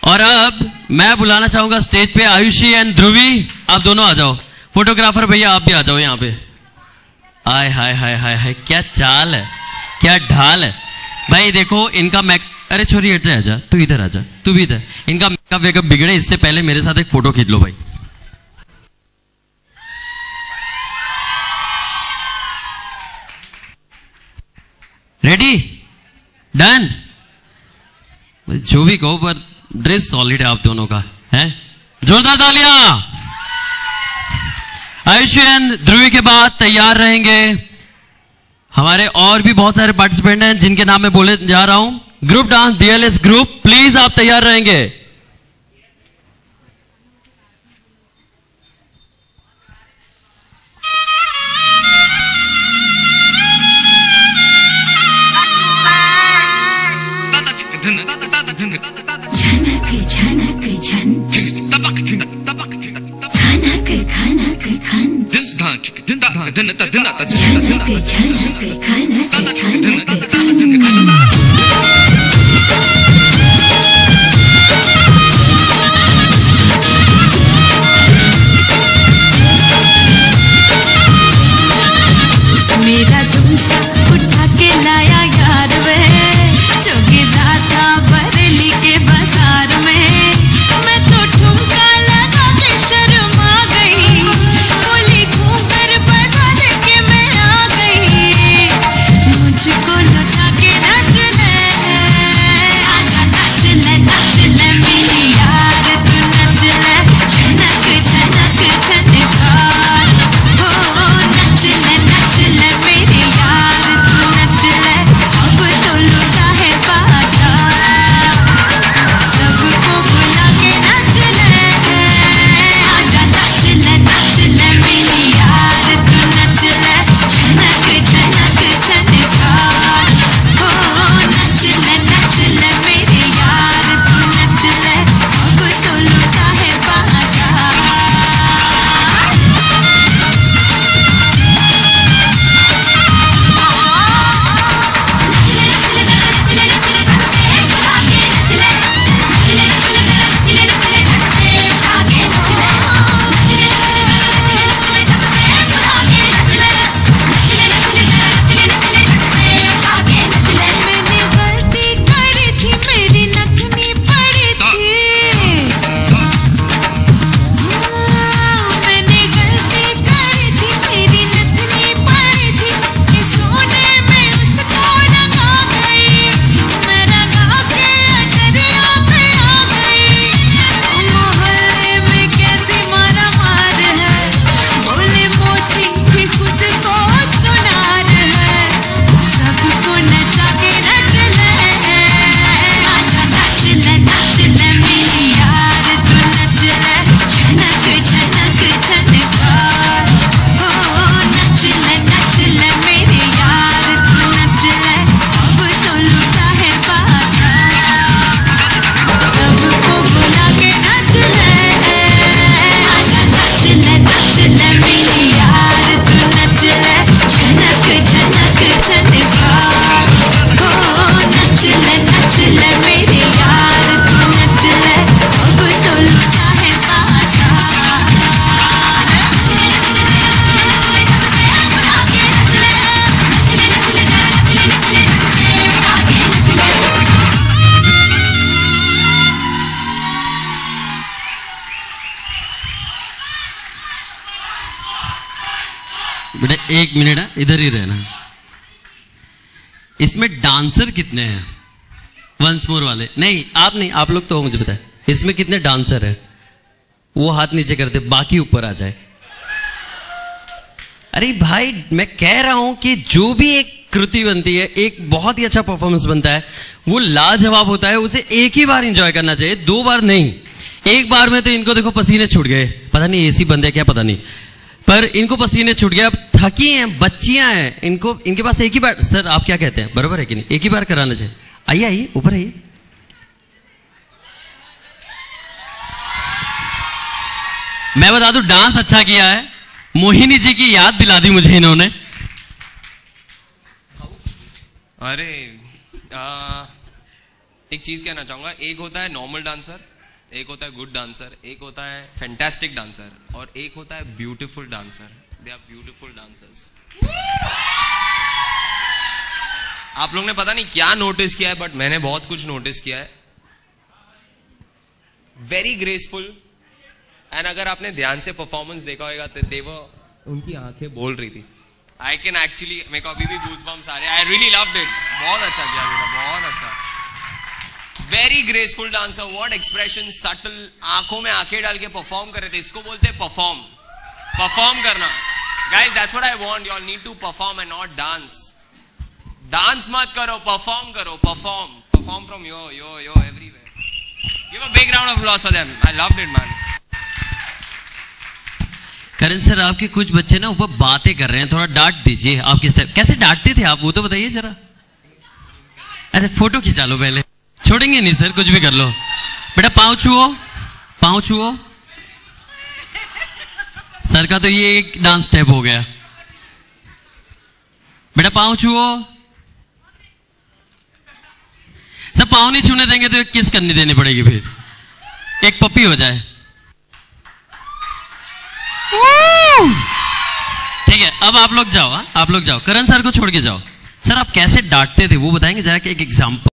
और अब मैं बुलाना चाहूंगा स्टेज पे आयुषी एंड ध्रुवी, आप दोनों आ जाओ। फोटोग्राफर भैया आप भी आ जाओ यहाँ पे। आय हाय हाय हाय हाय, क्या चाल है, क्या ढाल है भाई। देखो इनका अरे छोरी हट जा, तू इधर आ जा, तू भी इधर। इनका मेकअप वेकअप बिगड़े इससे पहले मेरे साथ एक फोटो खींच लो भाई। Ready, done. जो भी कहो पर ड्रेस सॉलिड है आप दोनों का, है? जोरदार तालियां। आयुषी एंड ध्रुवी के बाद तैयार रहेंगे हमारे और भी बहुत सारे पार्टिसिपेंट हैं जिनके नाम मैं बोले जा रहा हूं। Group dance DLS group, please आप तैयार रहेंगे। झनक झनक झन, खनक खनक खन, झनक झनक खनक खनक खन। मेरा झुमका उठा के लाया यार वे, चौकीदार था बरेली के बाजार में। मैं तो ठुमका लगा के शर्मा गई, बोली घूंघर बजा दे के मैं आ गई। मुझको लौटा के नच ले, आजा नच ले मेरी यार, तू नच ले। झनक झनक झनकार, हो नच ले मेरी यार, तू नच ले। अब तो लुटा है बाजार, सबको बुला के नच ले, आजा नच ले मेरी यार, तू नच ले। झनक झनक झनकार, हो नच ले मेरी यार, तू नच ले। अब तो लुटा है बाजार। मैंने गलती करी थी, मेरी नथनी पड़ी थी। मैंने गलती करी थी, मेरी नथनी पड़ी थी। कि सोने में उसको रंगा गई, मैं रंगा के अटरिया पे आ गई। मोहल्ले में कैसी मारा मार है, बोले मोची भी खुद को सुनार है। सबको नचा के नच ले, आजा नच ले मेरी यार, तू नच ले। झनक झनक झनकार, हो नच ले मेरी यार, तू नच ले। अब तो लुटा है बाजार, सबको बुला के नच ले, आजा नच ले मेरी यार, तू नच ले। झनक झनक झनकार, हो नच ले मेरी यार, तू नच ले। अब तो लुटा है बाजार। बेटा एक मिनट है, इधर ही रहना। इसमें डांसर कितने हैं? वंस मोर वाले नहीं, आप नहीं, आप लोग तो हो, मुझे बताए इसमें कितने डांसर है? वो हाथ नीचे करते, बाकी ऊपर आ जाए। अरे भाई मैं कह रहा हूं कि जो भी एक कृति बनती है, एक बहुत ही अच्छा परफॉर्मेंस बनता है, वो लाजवाब होता है। उसे एक ही बार एंजॉय करना चाहिए, 2 बार नहीं। एक बार में तो इनको देखो पसीने छूट गए, पता नहीं एसी बंद है क्या पता नहीं, पर इनको पसीने छूट गए। अब थकी हैं, बच्चियां हैं, इनको इनके पास एक ही बार। सर आप क्या कहते हैं, बराबर है कि नहीं? एक ही बार कराना चाहिए। आइए आइए ऊपर आइए। मैं बता दूं डांस अच्छा किया है, मोहिनी जी की याद दिला दी मुझे इन्होंने। अरे एक चीज कहना चाहूंगा, एक होता है नॉर्मल डांसर एक होता है गुड डांसर, एक होता है फैंटास्टिक डांसर, और एक होता है beautiful dancer. They are beautiful dancers. आप लोगों ने पता नहीं क्या नोटिस किया है, बट मैंने बहुत कुछ नोटिस किया है. Very graceful. एंड अगर आपने ध्यान से परफॉर्मेंस देखा होगा तो देवर उनकी आंखें बोल रही थी. आई कैन एक्चुअली, मेरे को अभी भी गूज़बम्प्स आ रहे हैं. I really loved it. बहुत अच्छा किया बेटा, बहुत अच्छा. Very graceful dancer. What expression, subtle, आंखों में आंखें डाल के परफॉर्म कर रहे थे. इसको बोलते हैं परफॉर्म. परफॉर्म करना. Guys, that's what I want. You all need to perform and not dance. Dance मत करो, परफॉर्म करो. Perform. Perform from yo everywhere. Give a big round of applause for them. I loved it man. Karan sir, आपके कुछ बच्चे ना ऊपर बातें कर रहे हैं, थोड़ा डांट दीजिए. आप किस टाइप कैसे डांटते थे आप, वो तो बताइए जरा. अरे फोटो खिंचा लो पहले. छोड़ेंगे नहीं सर, कुछ भी कर लो. बेटा पाँव छुओ, पाँव छुओ. सर का तो ये एक डांस स्टेप हो गया. बेटा पाँव छुओ. सब पाँव नहीं छूने देंगे तो एक किस करनी देनी पड़ेगी, फिर एक पप्पी हो जाए. ठीक है, अब आप लोग जाओ. आप लोग जाओ, करण सर को छोड़ के जाओ. सर आप कैसे डांटते थे वो बताएंगे जरा, कि एक एग्जांपल.